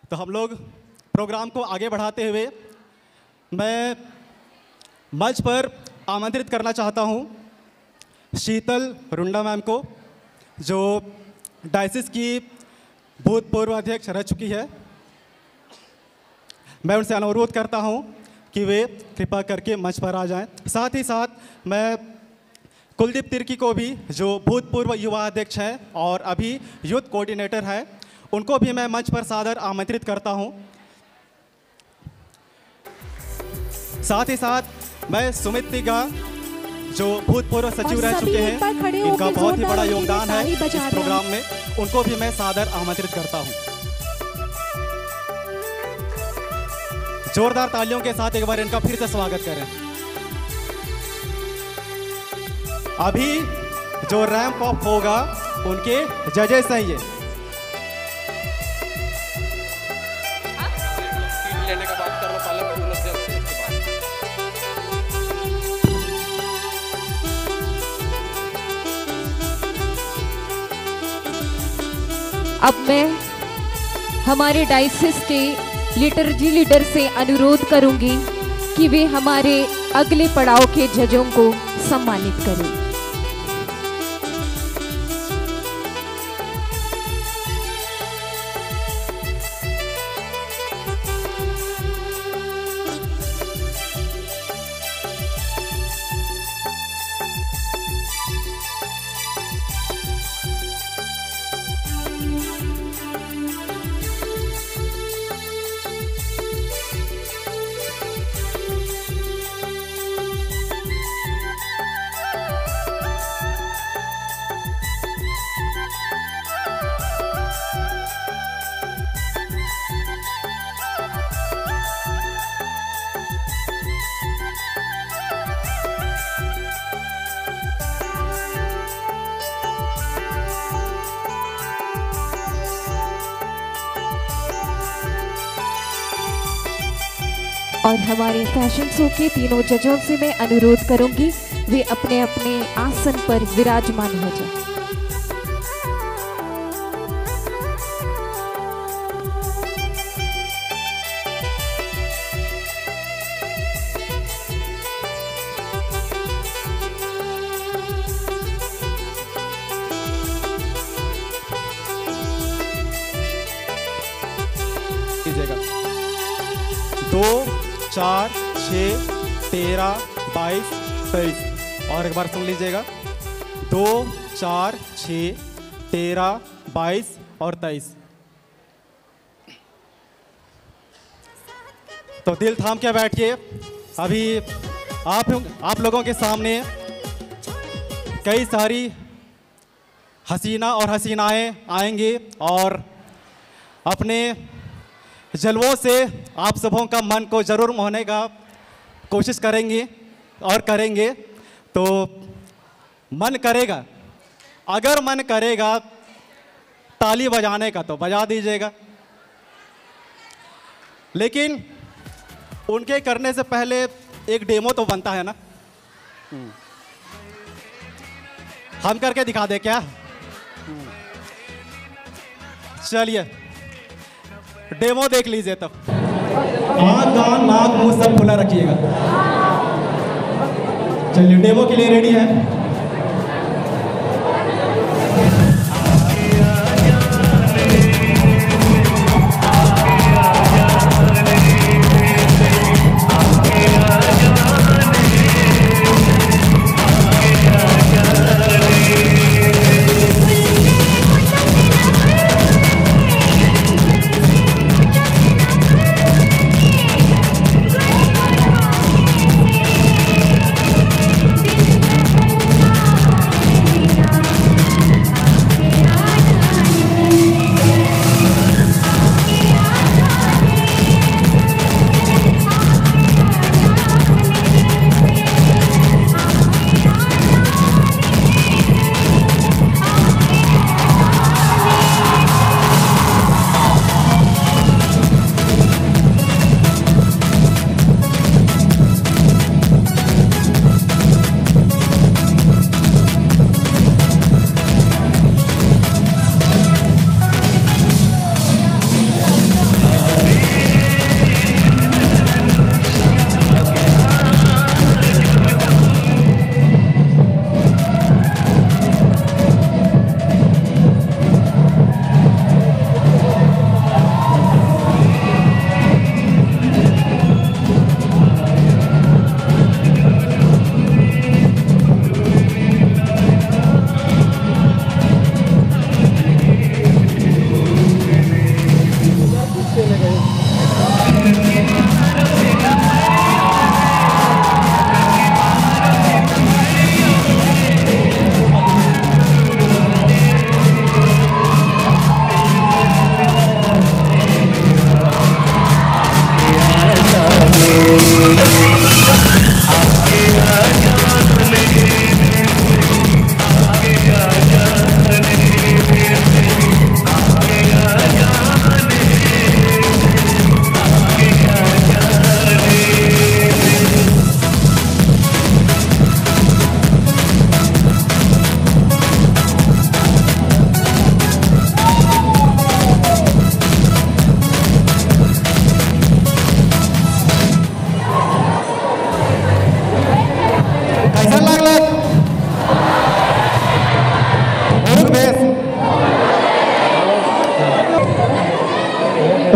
तो हम लोग प्रोग्राम को आगे बढ़ाते हुए मैं मंच पर आमंत्रित करना चाहता हूं शीतल रुंडा मैम को, जो डायसिस की भूतपूर्व अध्यक्ष रह चुकी है। मैं उनसे अनुरोध करता हूं कि वे कृपा करके मंच पर आ जाएं। साथ ही साथ मैं कुलदीप तिर्की को भी, जो भूतपूर्व युवा अध्यक्ष हैं और अभी यूथ कोऑर्डिनेटर हैं, उनको भी मैं मंच पर सादर आमंत्रित करता हूं। साथ ही साथ मैं सुमित तिगा, जो भूतपूर्व सचिव रह चुके हैं, इनका बहुत ही बड़ा योगदान है इस प्रोग्राम में, उनको भी मैं सादर आमंत्रित करता हूं। जोरदार तालियों के साथ एक बार इनका फिर से स्वागत करें। अभी जो रैंप अप होगा उनके जजेस हैं ये। लेने का बात कर लो पहले। अब मैं हमारे डायसिस के लिटर्जी लीडर से अनुरोध करूंगी कि वे हमारे अगले पड़ाव के जजों को सम्मानित करें। और हमारे फैशन शो के तीनों जजों से मैं अनुरोध करूंगी वे अपने अपने आसन पर विराजमान हो जाएं। दो, 4, 6, 13, 22, 23 और एक बार सुन लीजिएगा। 2, 4, 6, 13, 22 और 23। तो दिल थाम के बैठिए। अभी आप लोगों के सामने कई सारी हसीना और हसीनाएं आएंगी और अपने जलवों से आप सबों का मन को जरूर मोहने का कोशिश करेंगे और करेंगे। तो मन करेगा, अगर मन करेगा ताली बजाने का तो बजा दीजिएगा, लेकिन उनके करने से पहले एक डेमो तो बनता है ना। हम करके दिखा दे क्या? चलिए डेमो देख लीजिए। तब आँख, कान, नाक, मुंह सब खुला रखिएगा। चलिए डेमो के लिए रेडी है।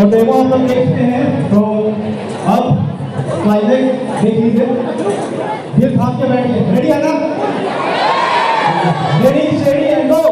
तो डेमो आप लोग देखते हैं। तो अब क्लाइमेक्स देख लीजिए, दिल थाम के बैठिए। रेडी है ना? Ready steady and go.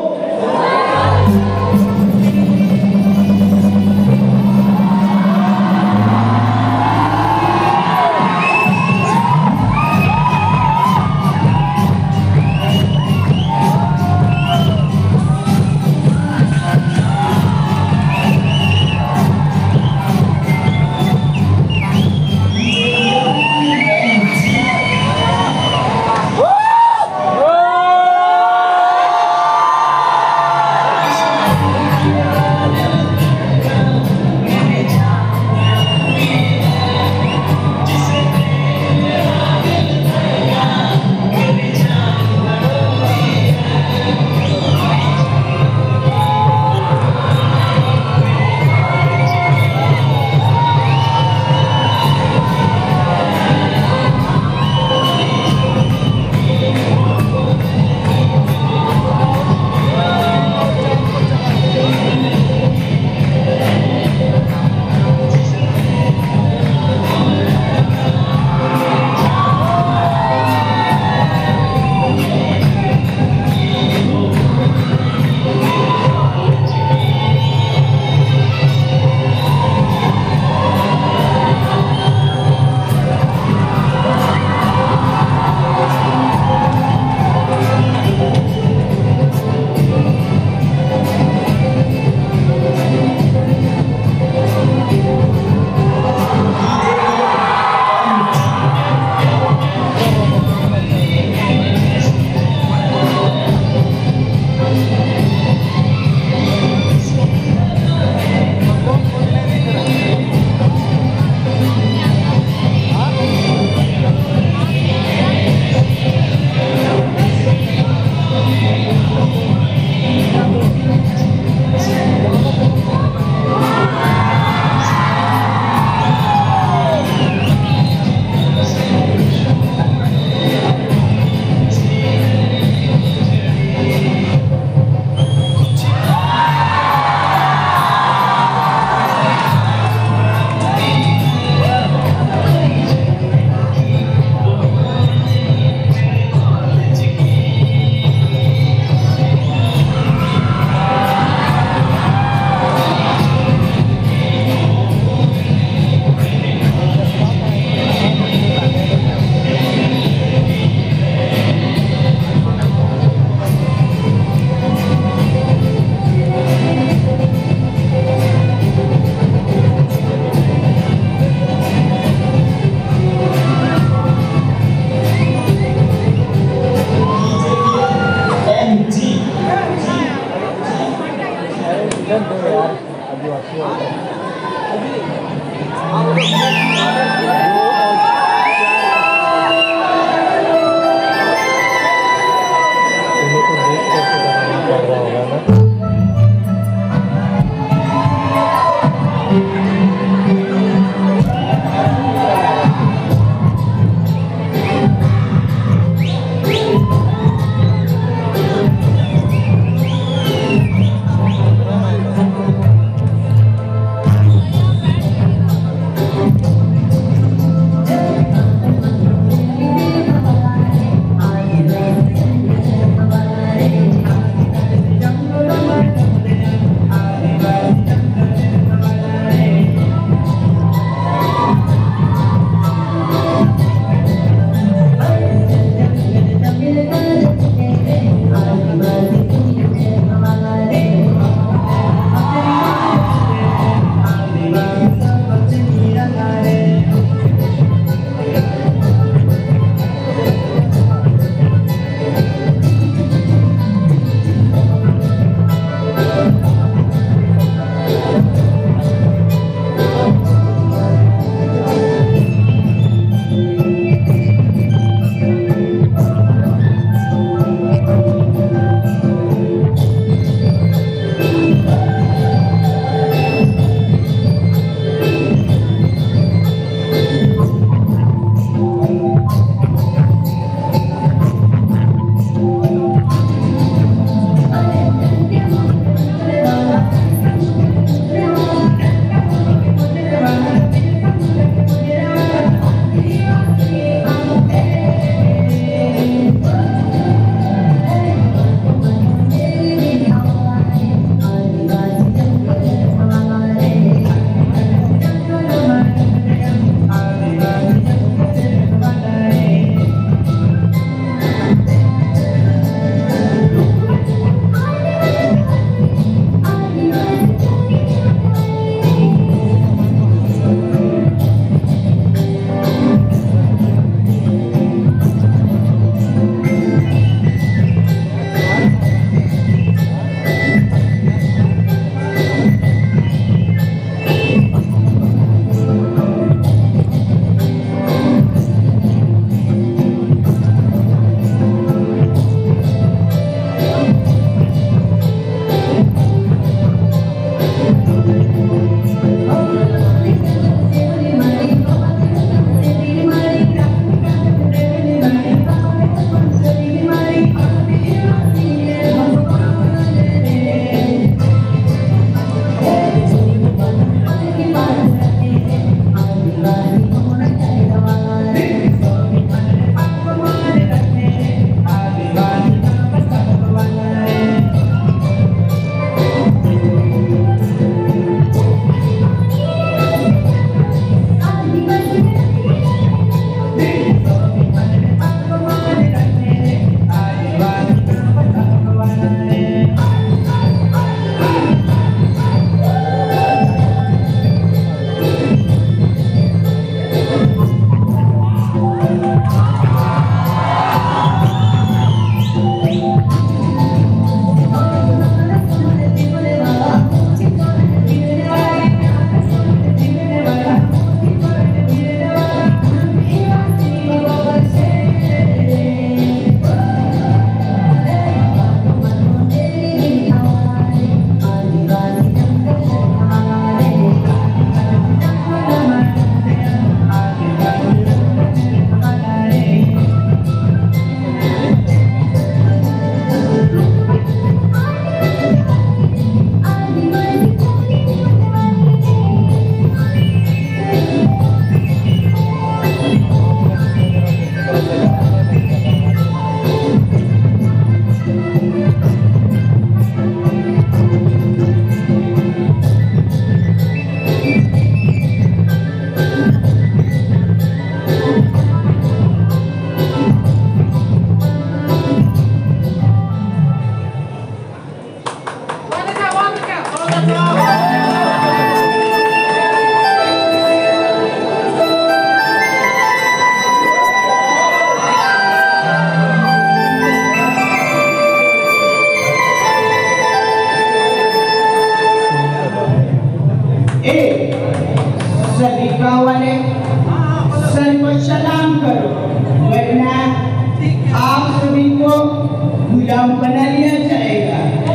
बना लिया जाएगा।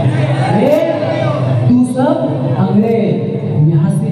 तू सब अंग्रेज यहाँ से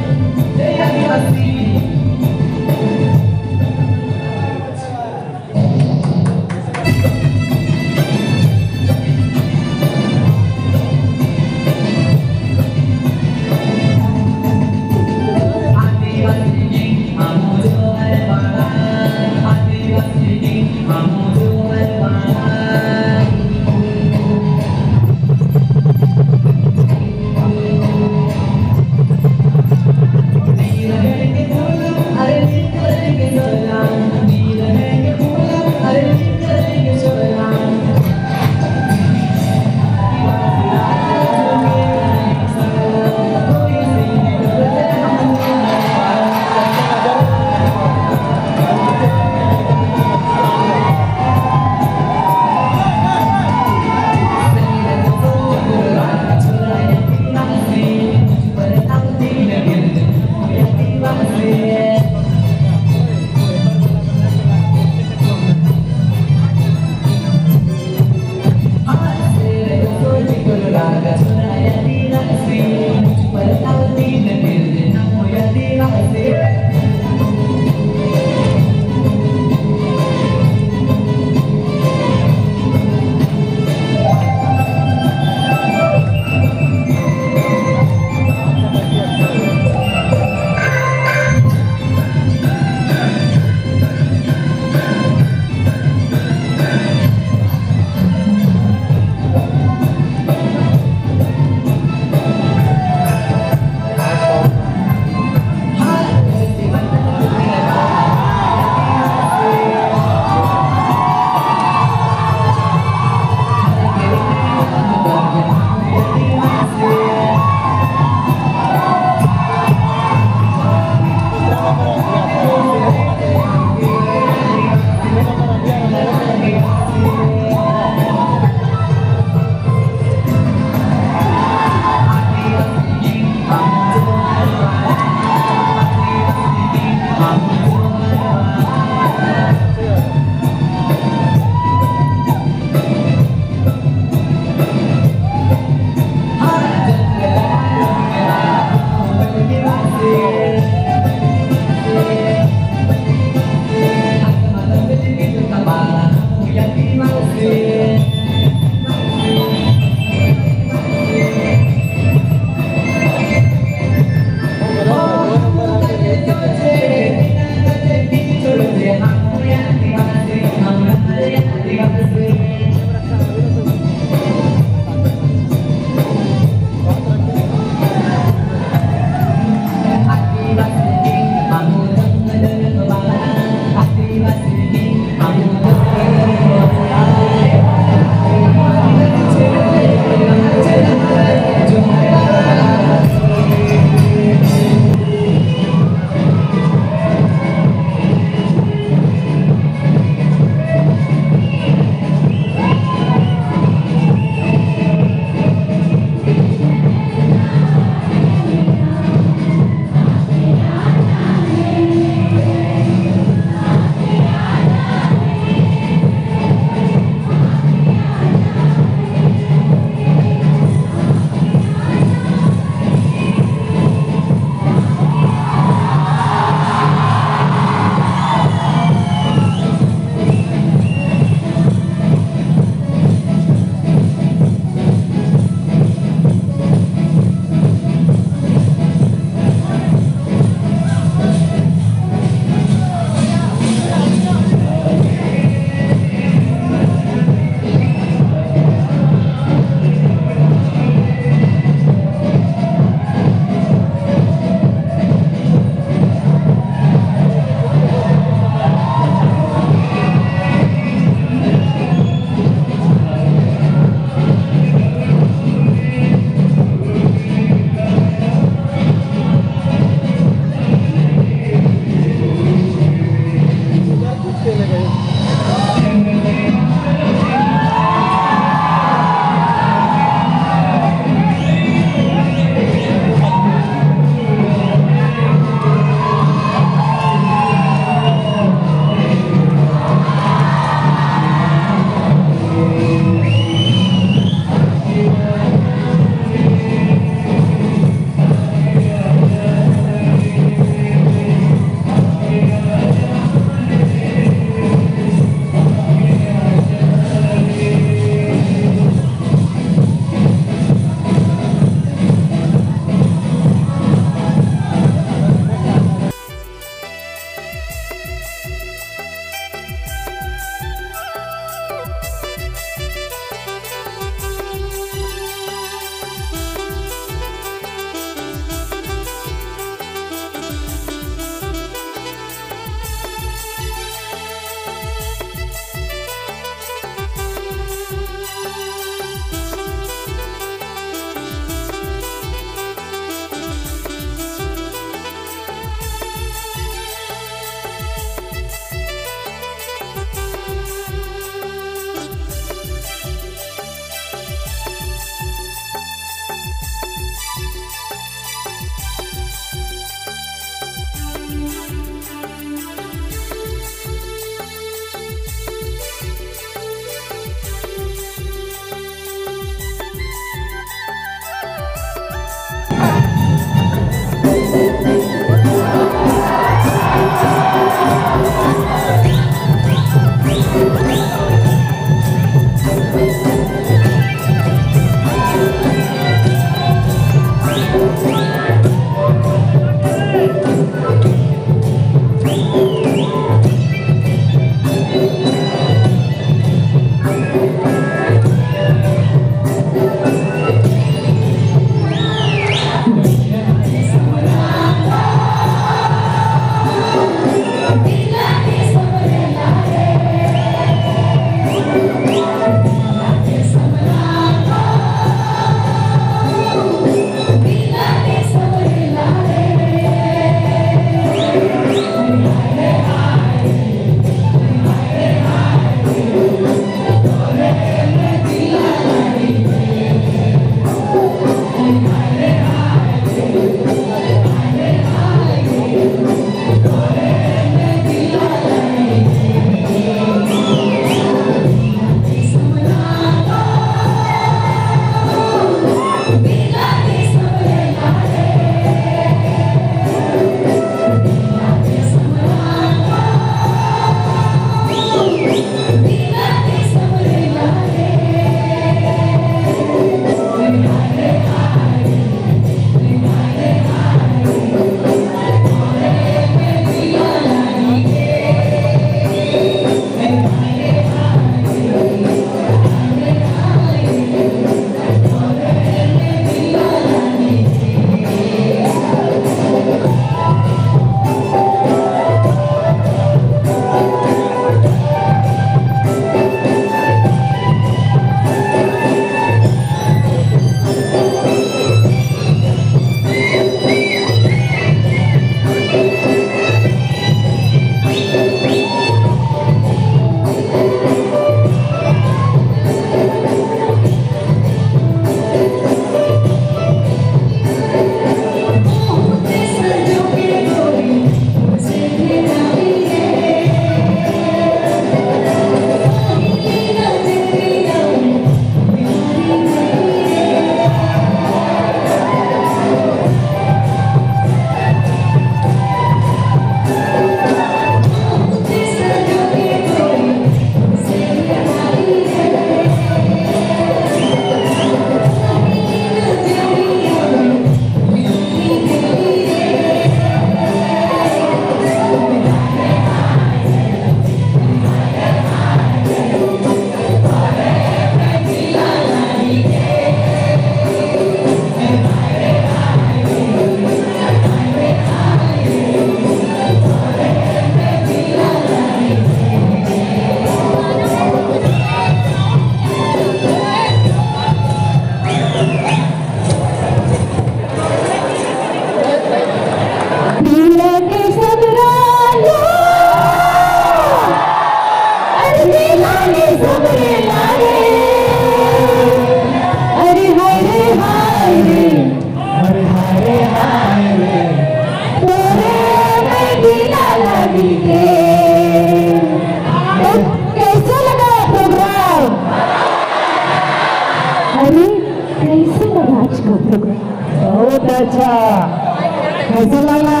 अरे कैसे लगा आज का प्रोग्राम? बहुत अच्छा। कैसा लगा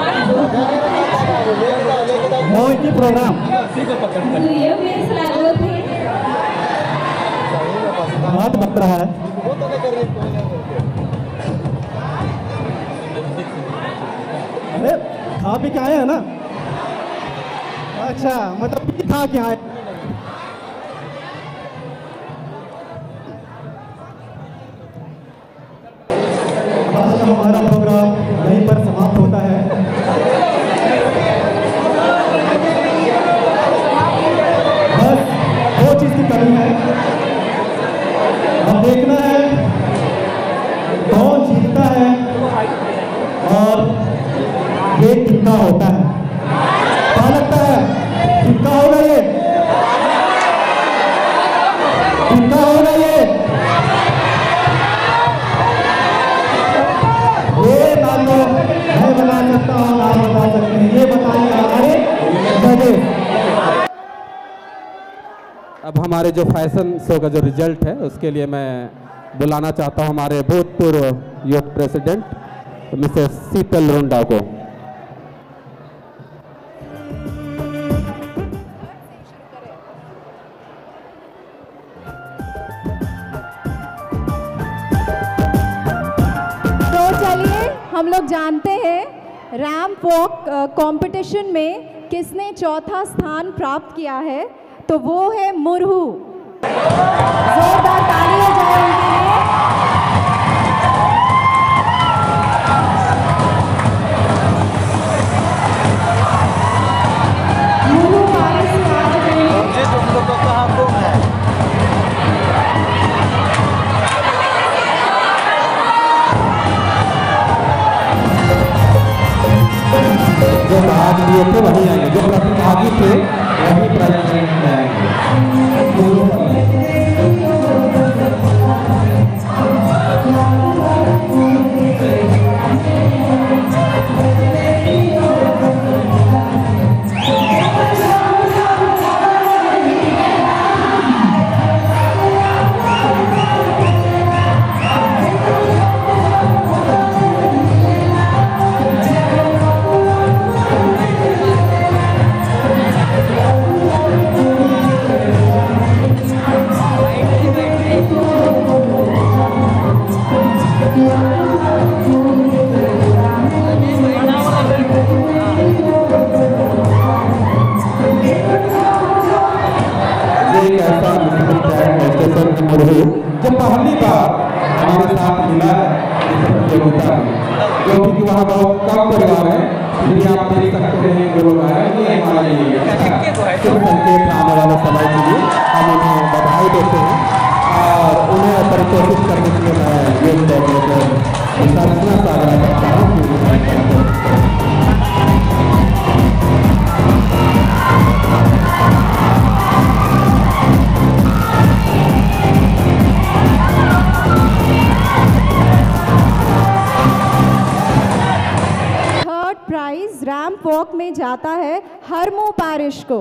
मोहित प्रोग्राम? ये मिस लागो थे। बहुत बक रहा है। अरे खा पी के आए हैं ना? अच्छा, मतलब पी खा के आए। आज का हमारा प्रोग्राम यहीं पर समाप्त होता है। बस दो चीज की कमी है, अब देखना है कौन जीतता है और ये कितना होता है। क्या लगता है कितना होगा ये? कितना होगा ये? ये ना तो मैं बता सकता हूँ ना बता सकते हैं, ये बताएंगे हमारे जजेस। अब हमारे जो फैशन शो का जो रिजल्ट है उसके लिए मैं बुलाना चाहता हूं हमारे भूतपूर्व youth president Mrs Sheetal Runda को। तो चलिए हम लोग जानते हैं रैंप वॉक कंपटीशन में किसने चौथा स्थान प्राप्त किया है, तो वो है मुरहू। जोरदार ताली हो जाए उनके लिए। मुरहू पारिश से आ रहे हैं। तुम लोग का कहाँ गुम है? जो भाग लिए थे वही आएंगे, जो प्रतिभागी थे वही प्रेजेंट में आएंगे। जो पहली बार हमारे साथ मिला है इस प्रतियोगिता में, क्योंकि वहाँ बहुत कम परिवार है, इसलिए आप देख सकते हैं जो लोग आए ये हमारे शुभ संकेत आने वाले समय के लिए हम उन्हें बधाई देते हैं और उन्हें परितोषित करने के लिए मैं योग डेवलपर संरचना साझा करता हूँ। प्राइज रैंप वॉक में जाता है हरमू पारिश को।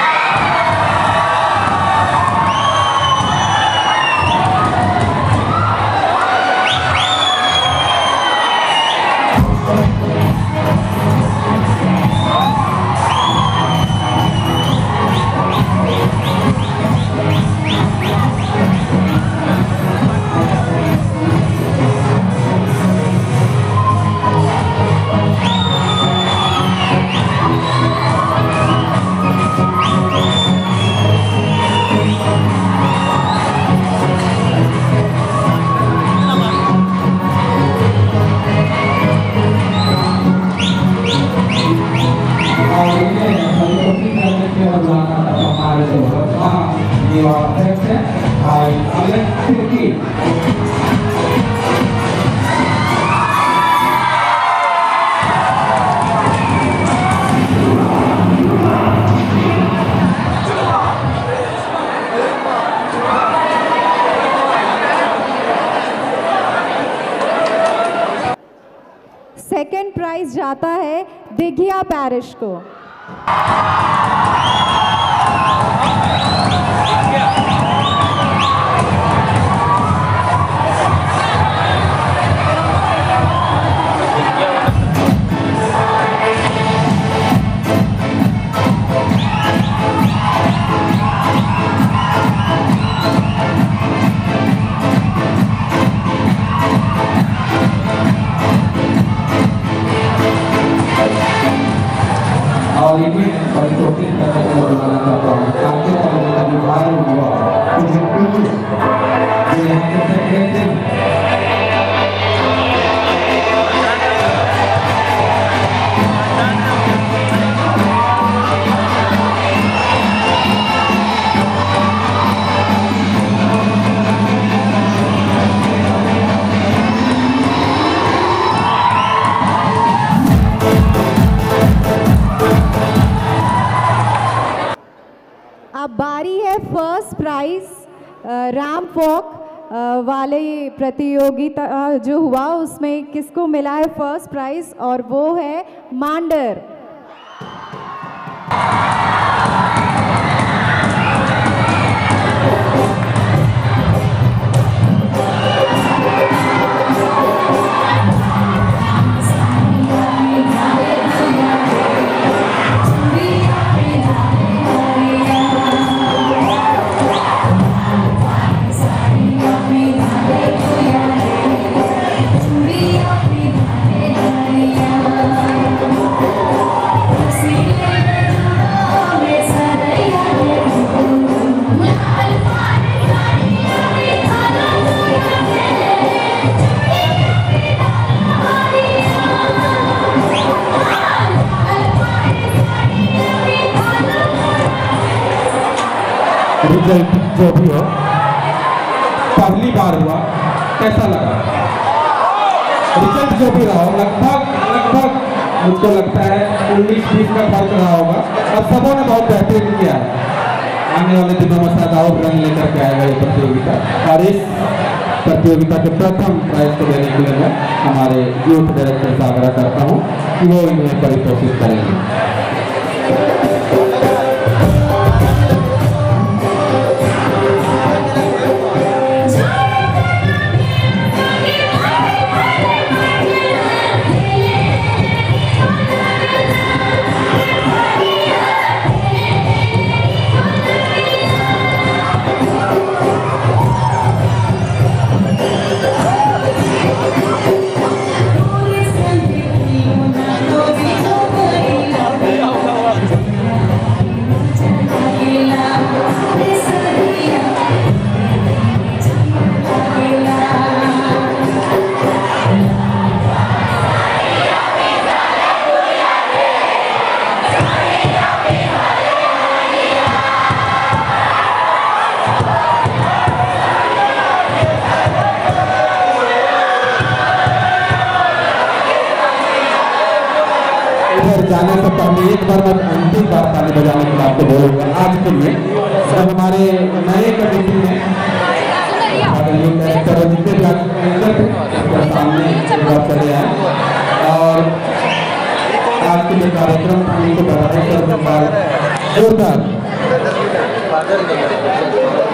सेकेंड प्राइज जाता है दिघिया पैरिश को। कैसे हैं? अब बारी है फर्स्ट प्राइज रैंप वॉक वाले प्रतियोगिता जो हुआ उसमें किसको मिला है फर्स्ट प्राइज, और वो है मांडर। रिजल्ट जो भी हो, पहली बार हुआ, कैसा लगा? रिजल्ट जो भी रहा हो, लगभग मुझको लगता है 19-20 का फर्क रहा होगा, और सबों ने बहुत बेहतरीन किया है। आने वाले दिनों में शायद और रंग लेकर के आएगा ये प्रतियोगिता, और इस प्रतियोगिता के प्रथम प्राइज को देने के लिए मैं हमारे यूथ डायरेक्टर से आग्रह करता हूँ कि वो इन्हें परितोषित करेंगे। जाने से पहले एक बार मैं अंतिम बार ताली बजाने के लिए आपको बोलूँगा आज के लिए। जब हमारे नए कमेटी में डायरेक्टर जितने भी आज सामने चले आए, और आज के लिए कार्यक्रम उनको बधाई कर जोरदार